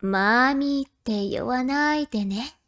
マーミーって呼ばないでね。